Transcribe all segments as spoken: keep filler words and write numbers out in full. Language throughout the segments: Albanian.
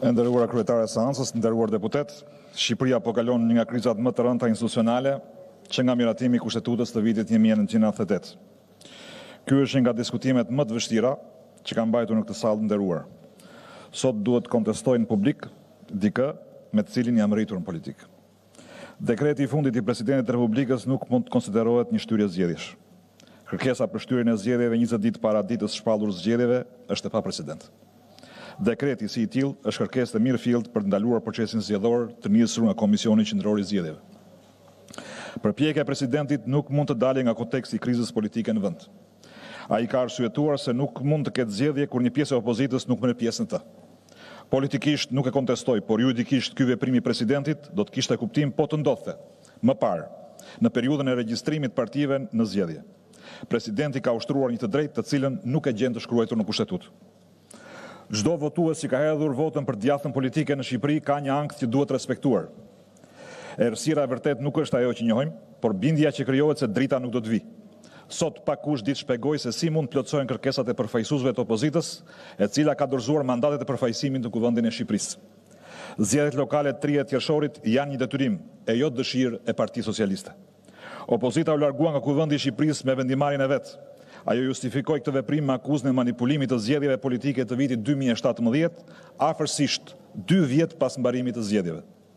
E nderuara kryetare e seancës, nderuar deputet, Shqipëria po kalon një nga krizat më të rënda institucionale që nga miratimi i Kushtetutës të vitit një mijë e nëntëqind e nëntëdhjetë e tetë. Ky është një nga diskutimet më të vështira që kanë mbajtur në këtë sallë nderuar. Sot duhet kontestojnë publik dikë me të cilin jam rritur në politikë. Dekreti i fundit i Presidentit të Republikës nuk mund të konsiderohet një shtyrje zgjedhjesh. Kërkesa për shtyrjen e zgjedhjeve njëzet ditë para ditës shpallur zgjedhjeve është e paprecedent. Dekreti si i tillë është kërkesë e mirëfillt për të ndaluar procesin zgjedhor të nisur nga Komisioni Qendror i Zgjedhjeve. Përpjekja e presidentit nuk mund të dalë nga konteksti i krizës politike në vend. Ai ka arsyetuar se nuk mund të ketë zgjedhje kur një pjesë e opozitës nuk merr pjesë në të. Politikisht nuk e kontestoj, por juridikisht ky veprim i presidentit do të kishte kuptim po të ndodhte më parë në periudhën e regjistrimit partive në zgjedhje. Presidenti ka ushtruar një të drejtë të cilën nuk e gjen të shkruar në Kushtetutë. Çdo votues që ka hedhur votën për djathtën politike në Shqipëri ka një ankth që duhet respektuar. Errësira e vërtet nuk është ajo që njohim, por bindja që krijohet se drita nuk do të vijë. Sot pakush ditë shpjegoj se si mund të plotësohen kërkesat e përfaqësuesve të opozitës, e cila ka dorëzuar mandatet e përfaqësimit në Kuvendin e Shqipërisë. Zgjedhjet lokale të tridhjetë qershorit janë një detyrim e jo dëshirë e Partisë Socialiste. Opozita u largua nga Kuvendi i Shqipërisë me vendimarrjen e vet. Ajo justifikoi këtë veprim me akuzën e manipulimit të zgjedhjeve politike të vitit dy mijë e shtatëmbëdhjetë, afërsisht dy vjet pas mbarimit të zgjedhjeve.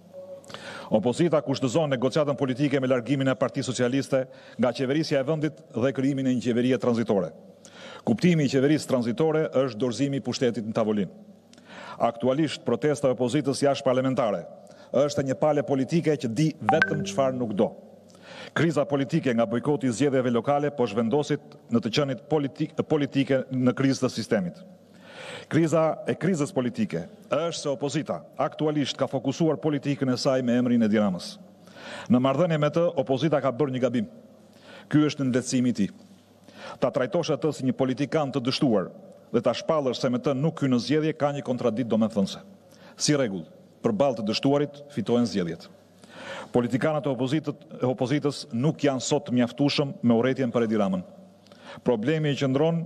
Opozita kushtëzon negociatën politike me largimin e Partisë Socialiste nga qeverisja e vendit dhe krijimin e një qeverie tranzitore. Kuptimi i qeverisë tranzitore është dorëzimi i pushtetit në tavolinë. Aktualisht protesta e opozitës jashtëparlamentare është një palë politike që di vetëm çfarë nuk do. Kriza politike nga bojkoti i zgjedhjeve lokale po zhvendosit në të qenit politik, politike në krizë të sistemit. Kriza e krizës politike është se opozita aktualisht ka fokusuar politikën e saj me emrin e Edi Ramës. Në marrëdhënie me të, opozita ka bërë një gabim. Ky është ndërtësimi i tij. Ta trajtosh atë si një politikan të dështuar dhe ta shpallësh se me të nuk hyn në zgjedhje ka një kontradikt domethënëse. Si rregull, përballë të dështuarit fitohen zgjedhjet. Politikanët e opozitës nuk janë sot mjaftueshëm me urrëtitjen për Edi Ramën. Problemi i qëndron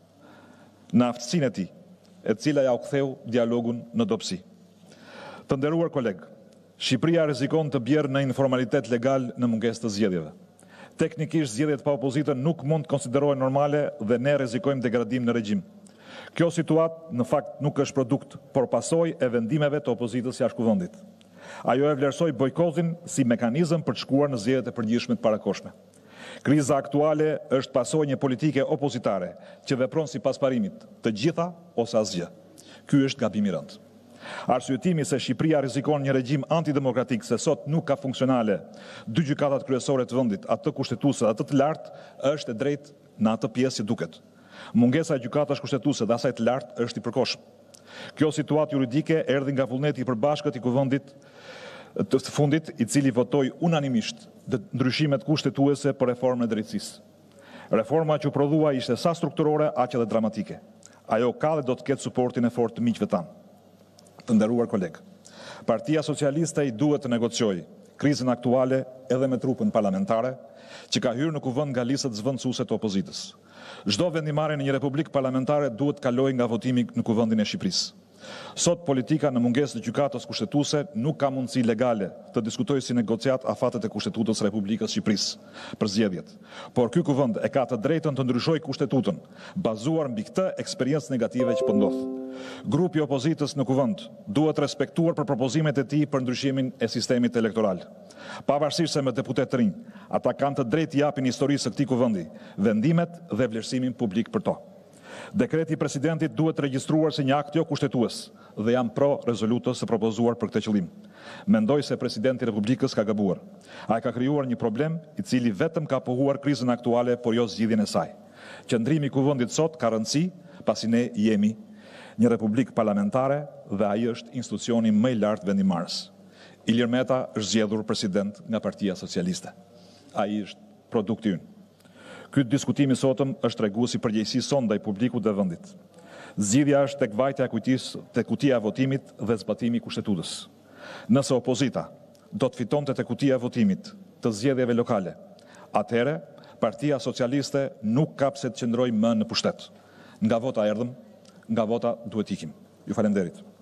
në aftësinë e tij, e cila ja u ktheu dialogun në dobësi. Të nderuar koleg, Shqipëria rrezikon të bjerë në informalitet legal në mungesë të zgjedhjeve. Teknikisht zgjedhjet pa opozitën nuk mund të konsiderohen normale dhe ne rrezikojmë degradim në regjim. Kjo situatë në fakt nuk është produkt, por pasojë e vendimeve të opozitës jashtë kuvendit. Ajo e vlerësoi bojkotin si mekanizëm për të shkuar në zgjedhjet e përgjithshme të parakohshme. Kriza aktuale është pasojë një politike opozitare që vepron sipas parimit, të gjitha ose asgjë. Ky është gabim i rëndë. Arsyetimi se Shqipëria rrezikon një regjim antidemokratik se sot nuk ka funksionale dy gjykatat kryesore të vendit, atë kushtetuese dhe atë të lartë, është e drejtë në atë pjesë që duket. Mungesa e gjykatash kushtetuese dhe asaj të lartë është i përkohshëm. Kjo situatë juridike erdhi nga vullneti i përbashkët i kuvendit të fundit, i cili votoi unanimisht ndryshimet kushtetuese për reformën e drejtësisë. Reforma që u prodhua ishte sa strukturore, aq edhe dramatike. Ajo ka dhe do të ketë suportin e fortë të miqve tanë. Të nderuar koleg, Partia Socialiste i duhet të negociojë krizën aktuale edhe me trupën parlamentare, që ka hyrë në kuvend nga listat zvendësuese të opozitës. Çdo vendimarrje në një republikë parlamentare duhet të kalojë nga votimi në Kuvendin e Shqipërisë. Sot politika në mungesë të gjykatës kushtetuese nuk ka mundësi legale të diskutojë si negociat afatet e Kushtetutës së Republikës së Shqipërisë për zgjedhjet. Por ky kuvend e ka të drejtën të ndryshojë Kushtetutën, bazuar mbi këtë eksperiencë negative që po ndodh. Grupi i opozitës në kuvend duhet respektuar për propozimet e tij për ndryshimin e sistemit elektoral. Pavarësisht se me deputet të rinj, ata kanë të drejtë të japin historisë së këtij kuvendi, vendimet dhe vlerësimin publik për to. Dekreti i presidentit duhet të regjistruar si një akt jo kushtetues dhe jam pro rezolutës së propozuar për këtë qëllim. Mendoj se presidenti i Republikës ka gabuar. Ai ka krijuar një problem i cili vetëm ka pohuar krizën aktuale, por jo zgjidhjen e saj. Qëndrimi i kuvendit sot ka rëndësi, pasi ne jemi një republikë parlamentare dhe ai është institucioni më i lartë vendimarrës. Ilir Meta është zgjedhur president nga Partia Socialiste. Ai është produkti ynë. Ky diskutimi sotëm është treguesi i përgjegjësisë sonë ndaj publikut dhe vendit. Zgjidhja është tek vajtja e kujtisë, tek kutia e votimit dhe zbatimi i Kushtetutës. Nëse opozita do të fitonte tek kutia e votimit të zgjedhjeve lokale, atëherë Partia Socialiste nuk ka pse të qëndrojë më në pushtet. Nga vota erdhëm, nga vota duhet ikim. Ju falenderit.